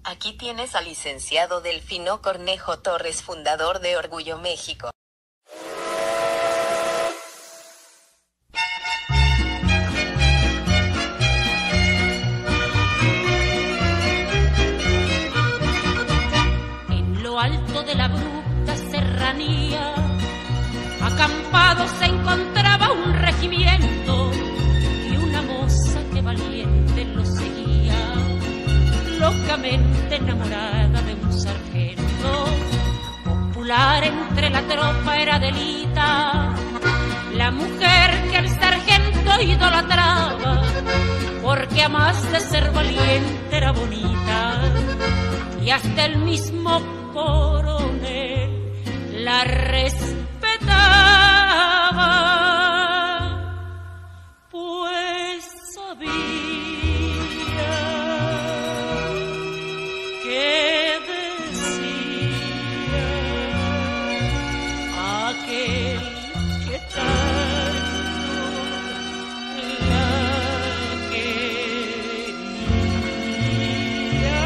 Aquí tienes al licenciado Delfino Cornejo Torres, fundador de Orgullo México. En lo alto de la abrupta serranía, acampado se encontraba un regimiento y una moza que valiente lo seguía, locamente enamorada de un sargento. Popular entre la tropa era Adelita, la mujer que el sargento idolatraba, porque a más de ser valiente era bonita, y hasta el mismo coronel la respetaba, pues sabía que decía aquel que tanto la quería.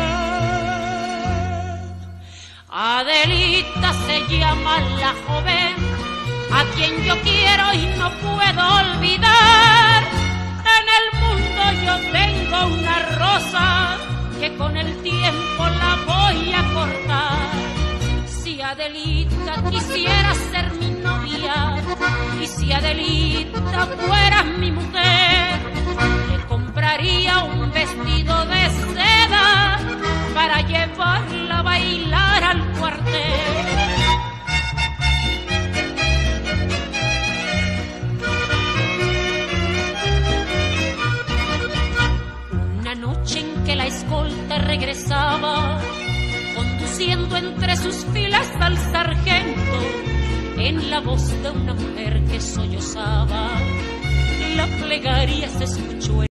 Adelita se llama la joven a quien yo quiero y no puedo olvidar. En el mundo yo tengo una rosa que con el tiempo la voy a cortar. Si Adelita quisiera ser mi novia y si Adelita fuera mi mujer, le compraría un vestido de seda para llevarla a bailar al cuartel. Una noche en que la escolta regresaba, conduciendo entre sus filas al sargento, en la voz de una mujer que sollozaba, la plegaria se escuchó.